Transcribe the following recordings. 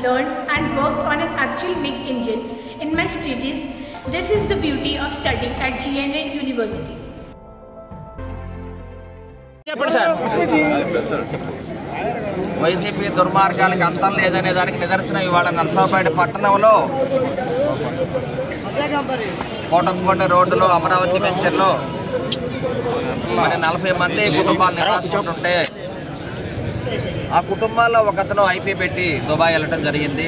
learned and worked on an actual big engine in my studies. This is the beauty of studying at GNA University. YCP దుర్మార్గాలకు అంతం లేదనే దానికి నిదర్శనం ఇవాళ నర్సరావుపేట పట్టణంలో కోటంకోట రోడ్డులో అమరావతి వెంచర్లో మరి 40 మంది కుటుంబాలు నివాసించుంటే ఆ కుటుంబాల్లో ఒకతను ఐపీ పెట్టి దుబాయ్ వెళ్ళడం జరిగింది.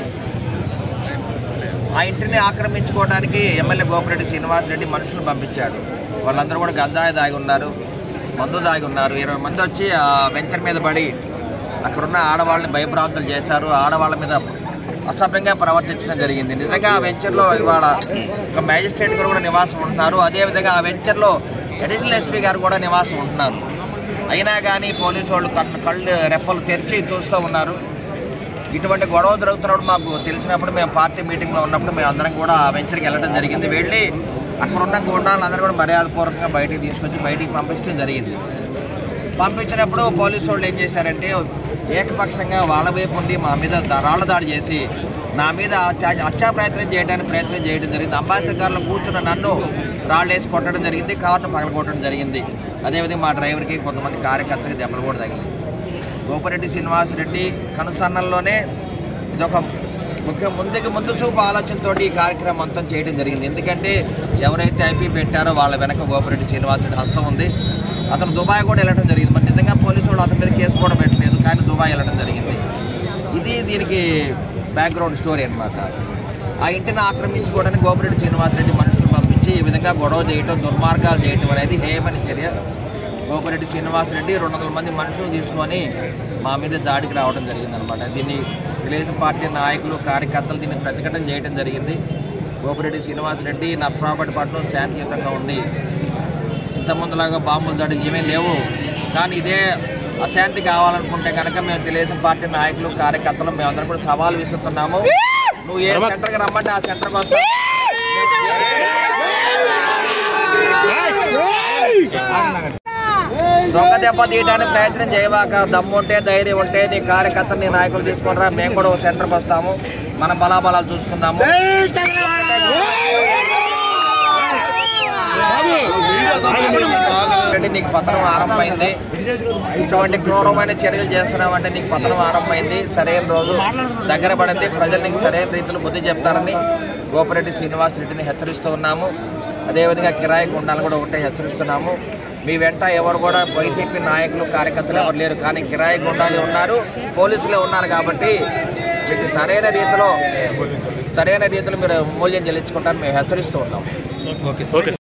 ఆ ఇంటిని ఆక్రమించుకోవడానికి ఎమ్మెల్యే గోపిరెడ్డి శ్రీనివాసరెడ్డి మనుషులను పంపించాడు. వాళ్ళందరూ కూడా గంజాయి దాగి ఉన్నారు, మందు దాగి ఉన్నారు. 20 మంది వచ్చి ఆ వెంచర్ మీద పడి అక్కడున్న ఆడవాళ్ళని భయభ్రాంతులు చేశారు. ఆడవాళ్ళ మీద అసభ్యంగా ప్రవర్తించడం జరిగింది. నిజంగా ఆ వెంచర్లో ఇవాళ ఒక మ్యాజిస్ట్రేట్ గారు కూడా నివాసం ఉంటున్నారు. అదేవిధంగా ఆ వెంచర్లో అడిషనల్ ఎస్పీ గారు కూడా నివాసం ఉంటున్నారు. అయినా కానీ పోలీసు వాళ్ళు కళ్ళు రెప్పలు తెరిచి చూస్తూ ఉన్నారు. ఇటువంటి గొడవ జరుగుతున్నప్పుడు మాకు తెలిసినప్పుడు మేము పార్టీ మీటింగ్లో ఉన్నప్పుడు మేము అందరం కూడా ఆ వెంచర్కి వెళ్ళడం జరిగింది. వెళ్ళి అక్కడున్న గుండాలందరూ కూడా మర్యాదపూర్వకంగా బయటికి తీసుకొచ్చి బయటికి పంపించడం జరిగింది. పంపించినప్పుడు పోలీసు వాళ్ళు ఏం చేశారంటే ఏకపక్షంగా వాళ్ళ వైపు ఉండి మా మీద రాళ్ల దాడి చేసి నా మీద హత్యా ప్రయత్నం చేయడం జరిగింది. అంబాసిడర్ కారులో కూర్చున్న నన్ను రాళ్ళు వేసి కొట్టడం జరిగింది, కారును పగలగొట్టడం జరిగింది. అదేవిధంగా మా డ్రైవర్కి కొంతమంది కార్యకర్తలకి దెబ్బలు కూడా తగిలింది. గోపిరెడ్డి శ్రీనివాసరెడ్డి కనుసన్నల్లోనే ఇదొక ముందు చూపు ఆలోచనతో ఈ కార్యక్రమం అంతా చేయడం జరిగింది. ఎందుకంటే ఎవరైతే ఐపీ పెట్టారో వాళ్ళ వెనక గోపిరెడ్డి శ్రీనివాసరెడ్డి హస్తం ఉంది. అతను దుబాయ్ కూడా వెళ్ళడం జరిగింది. మరి నిజంగా పోలీసు వాళ్ళు అతని మీద కేసు కూడా పెట్టలేదు, కానీ దుబాయ్ వెళ్ళడం జరిగింది. ఇది దీనికి బ్యాక్గ్రౌండ్ స్టోరీ అన్నమాట. ఆ ఇంటిని ఆక్రమించుకోవడానికి గోపిరెడ్డి శ్రీనివాసరెడ్డి మనుషులు పంపించి ఈ విధంగా గొడవ చేయటం, దుర్మార్గాలు చేయటం అనేది హేయమని చర్య. గోపిరెడ్డి శ్రీనివాసరెడ్డి 200 మంది మనుషులు తీసుకొని మా మీద దాడికి రావడం జరిగిందనమాట. దీన్ని తెలుగుదేశం పార్టీ నాయకులు, కార్యకర్తలు దీన్ని ప్రతిఘటన చేయడం జరిగింది. గోపిరెడ్డి శ్రీనివాసరెడ్డి నర్సరావుపేట పట్టణం శాంతియుతంగా ఉంది. ఇంతకుముందులాగా బాంబులు దాడులు ఏమీ లేవు. కానీ ఇదే అశాంతి కావాలనుకుంటే కనుక మేము తెలుగుదేశం పార్టీ నాయకులు, కార్యకర్తలు మేమందరం కూడా సవాల్ విసురుతున్నాము. నువ్వు ఏ సెంటర్కి రమ్మంటే ఆ సెంటర్కి వస్తావు. దొంగ దెబ్బ తీయడానికి ప్రయత్నం చేయవాక. దమ్ము ఉంటే, ధైర్యం ఉంటే నీ కార్యకర్తలు, నీ నాయకులు తీసుకుంటారా, మేము కూడా ఒక సెంటర్కి వస్తాము. మనం బలాబలాలు చూసుకుందాము. నీకు పతనం ఆరంభమైంది. ఇటువంటి క్రూరమైన చర్యలు చేస్తున్నామంటే నీకు పతనం ఆరంభమైంది. సరైన రోజు దగ్గర పడింది. ప్రజలు నీకు సరైన రీతిలో బుద్ధి చెప్తారని గోపిరెడ్డి శ్రీనివాసరెడ్డిని హెచ్చరిస్తూ ఉన్నాము. అదేవిధంగా కిరాయి గుండాలు కూడా ఒకటే హెచ్చరిస్తున్నాము. మీ వెంట ఎవరు కూడా వైసీపీ నాయకులు, కార్యకర్తలు ఎవరు లేరు, కానీ కిరాయి గుండాలు ఉన్నారు, పోలీసులే ఉన్నారు. కాబట్టి మీకు సరైన రీతిలో మీరు మూల్యం చెల్లించుకుంటారని మేము హెచ్చరిస్తూ ఉన్నాము.